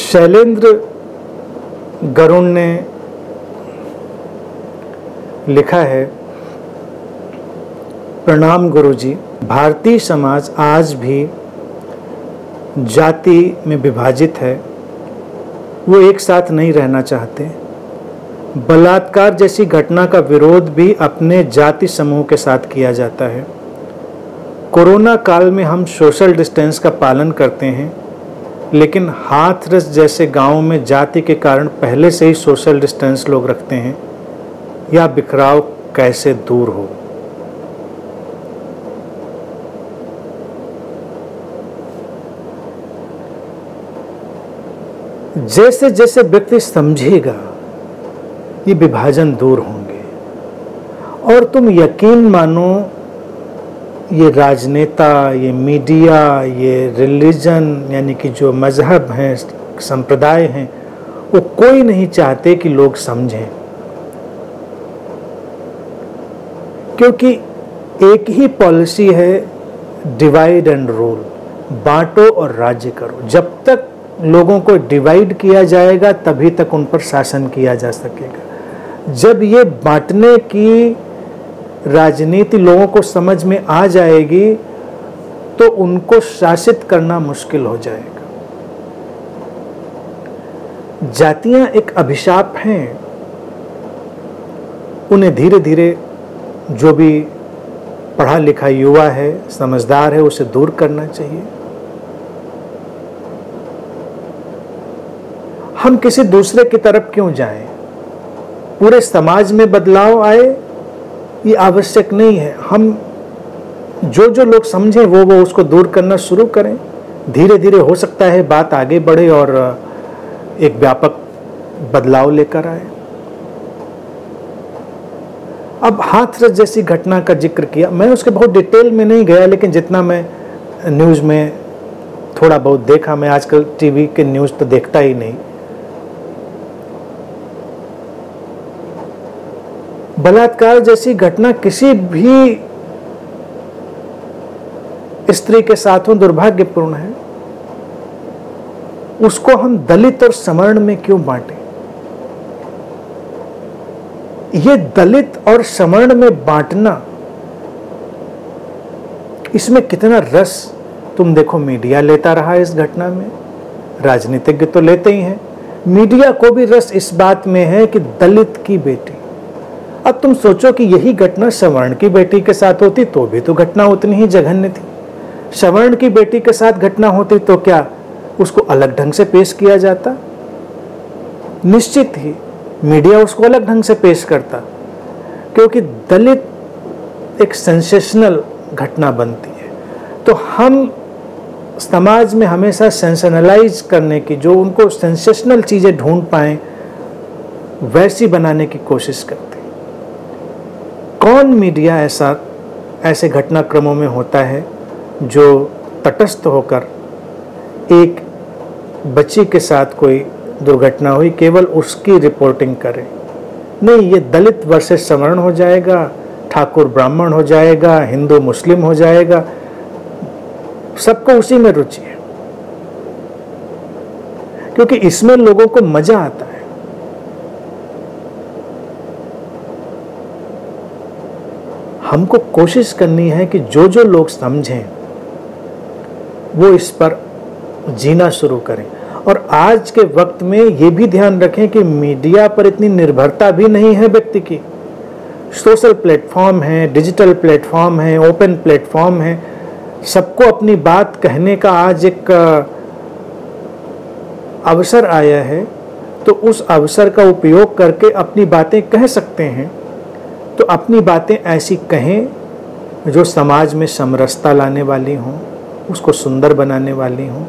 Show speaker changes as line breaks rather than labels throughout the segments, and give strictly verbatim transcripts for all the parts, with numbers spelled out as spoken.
शैलेंद्र गरुण ने लिखा है, प्रणाम गुरुजी। भारतीय समाज आज भी जाति में विभाजित है, वो एक साथ नहीं रहना चाहते। बलात्कार जैसी घटना का विरोध भी अपने जाति समूह के साथ किया जाता है। कोरोना काल में हम सोशल डिस्टेंस का पालन करते हैं, लेकिन हाथरस जैसे गांवों में जाति के कारण पहले से ही सोशल डिस्टेंस लोग रखते हैं। यह बिखराव कैसे दूर हो? जैसे जैसे व्यक्ति समझेगा ये विभाजन दूर होंगे। और तुम यकीन मानो, ये राजनेता, ये मीडिया, ये रिलीजन यानी कि जो मजहब हैं, संप्रदाय हैं, वो कोई नहीं चाहते कि लोग समझें, क्योंकि एक ही पॉलिसी है, डिवाइड एंड रूल, बांटो और राज्य करो। जब तक लोगों को डिवाइड किया जाएगा तभी तक उन पर शासन किया जा सकेगा। जब ये बांटने की राजनीति लोगों को समझ में आ जाएगी तो उनको शासित करना मुश्किल हो जाएगा। जातियां एक अभिशाप हैं, उन्हें धीरे धीरे जो भी पढ़ा लिखा युवा है, समझदार है, उसे दूर करना चाहिए। हम किसी दूसरे की तरफ क्यों जाएं? पूरे समाज में बदलाव आए ये आवश्यक नहीं है। हम जो जो लोग समझें वो वो उसको दूर करना शुरू करें। धीरे धीरे हो सकता है बात आगे बढ़े और एक व्यापक बदलाव लेकर आए। अब हाथरस जैसी घटना का जिक्र किया, मैं उसके बहुत डिटेल में नहीं गया, लेकिन जितना मैं न्यूज़ में थोड़ा बहुत देखा, मैं आजकल टीवी के न्यूज़ तो देखता ही नहीं। बलात्कार जैसी घटना किसी भी स्त्री के साथ हो दुर्भाग्यपूर्ण है। उसको हम दलित और सवर्ण में क्यों बांटें? ये दलित और सवर्ण में बांटना, इसमें कितना रस तुम देखो मीडिया लेता रहा इस घटना में। राजनीतिज्ञ तो लेते ही हैं, मीडिया को भी रस इस बात में है कि दलित की बेटी। अब तुम सोचो कि यही घटना सवर्ण की बेटी के साथ होती तो भी तो घटना उतनी ही जघन्य थी। सवर्ण की बेटी के साथ घटना होती तो क्या उसको अलग ढंग से पेश किया जाता? निश्चित ही मीडिया उसको अलग ढंग से पेश करता, क्योंकि दलित एक सेंसेशनल घटना बनती है। तो हम समाज में हमेशा सेंसेशनलाइज करने की, जो उनको सेंसेशनल चीजें ढूंढ पाएं वैसी बनाने की कोशिश करते। कौन मीडिया ऐसा ऐसे घटनाक्रमों में होता है जो तटस्थ होकर एक बच्ची के साथ कोई दुर्घटना हुई केवल उसकी रिपोर्टिंग करे? नहीं, ये दलित वर्सेस सवर्ण हो जाएगा, ठाकुर ब्राह्मण हो जाएगा, हिंदू मुस्लिम हो जाएगा, सबको उसी में रुचि है, क्योंकि इसमें लोगों को मजा आता है। हमको कोशिश करनी है कि जो जो लोग समझें वो इस पर जीना शुरू करें। और आज के वक्त में ये भी ध्यान रखें कि मीडिया पर इतनी निर्भरता भी नहीं है व्यक्ति की। सोशल प्लेटफॉर्म है, डिजिटल प्लेटफॉर्म है, ओपन प्लेटफॉर्म है, सबको अपनी बात कहने का आज एक अवसर आया है। तो उस अवसर का उपयोग करके अपनी बातें कह सकते हैं। तो अपनी बातें ऐसी कहें जो समाज में समरसता लाने वाली हों, उसको सुंदर बनाने वाली हों।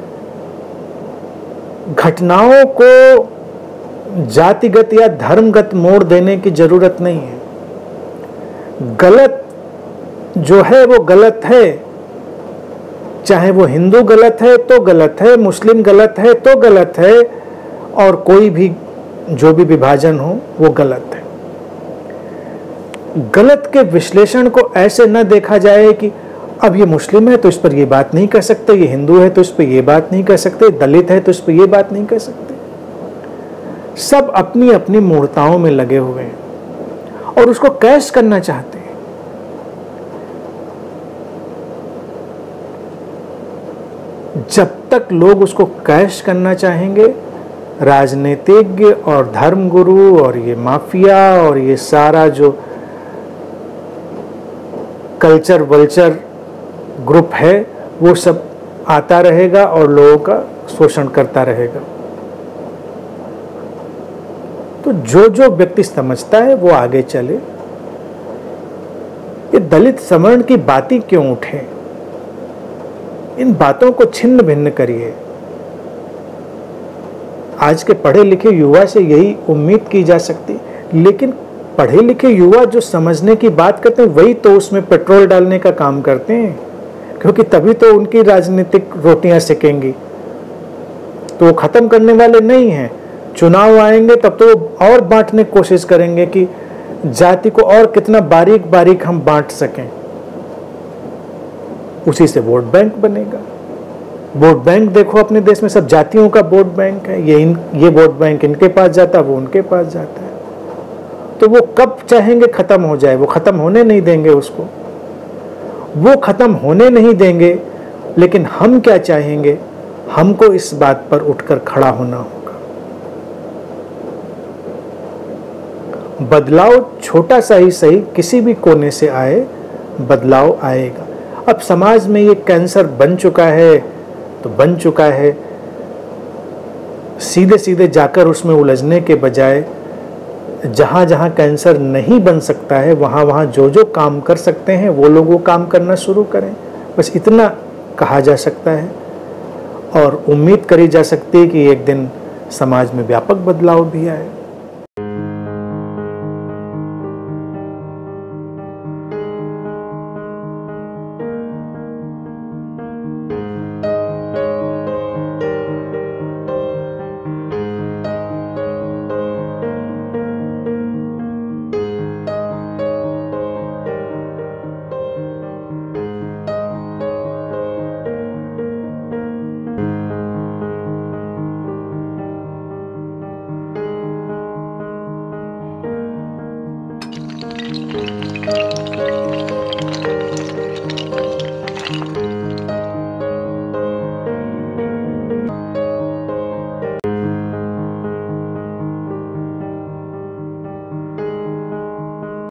घटनाओं को जातिगत या धर्मगत मोड़ देने की जरूरत नहीं है। गलत जो है वो गलत है, चाहे वो हिंदू गलत है तो गलत है, मुस्लिम गलत है तो गलत है, और कोई भी जो भी विभाजन हो वो गलत है। गलत के विश्लेषण को ऐसे न देखा जाए कि अब ये मुस्लिम है तो इस पर ये बात नहीं कर सकते, ये हिंदू है तो इस पर ये बात नहीं कर सकते, दलित है तो इस पर ये बात नहीं कर सकते। सब अपनी अपनी मूर्ताओं में लगे हुए हैं और उसको कैश करना चाहते हैं। जब तक लोग उसको कैश करना चाहेंगे, राजनीतिज्ञ और धर्मगुरु और ये माफिया और ये सारा जो कल्चर वल्चर ग्रुप है वो सब आता रहेगा और लोगों का शोषण करता रहेगा। तो जो जो व्यक्ति समझता है वो आगे चले। ये दलित सवर्ण की बातें क्यों उठे, इन बातों को छिन्न भिन्न करिए। आज के पढ़े लिखे युवा से यही उम्मीद की जा सकती, लेकिन पढ़े लिखे युवा जो समझने की बात करते हैं वही तो उसमें पेट्रोल डालने का काम करते हैं, क्योंकि तभी तो उनकी राजनीतिक रोटियां सेकेंगी। तो वो खत्म करने वाले नहीं हैं। चुनाव आएंगे तब तो और बांटने की कोशिश करेंगे कि जाति को और कितना बारीक बारीक हम बांट सकें। उसी से वोट बैंक बनेगा। वोट बैंक देखो अपने देश में सब जातियों का वोट बैंक है। ये इन ये वोट बैंक इनके पास जाता है, वो उनके पास जाता है। तो वो कब चाहेंगे खत्म हो जाए, वो खत्म होने नहीं देंगे उसको। वो खत्म होने नहीं देंगे, लेकिन हम क्या चाहेंगे, हमको इस बात पर उठकर खड़ा होना होगा। बदलाव छोटा सा ही सही किसी भी कोने से आए, बदलाव आएगा। अब समाज में ये कैंसर बन चुका है तो बन चुका है। सीधे सीधे जाकर उसमें उलझने के बजाय जहाँ जहाँ कैंसर नहीं बन सकता है वहाँ वहाँ जो जो काम कर सकते हैं वो लोग वो काम करना शुरू करें। बस इतना कहा जा सकता है और उम्मीद करी जा सकती है कि एक दिन समाज में व्यापक बदलाव भी आए।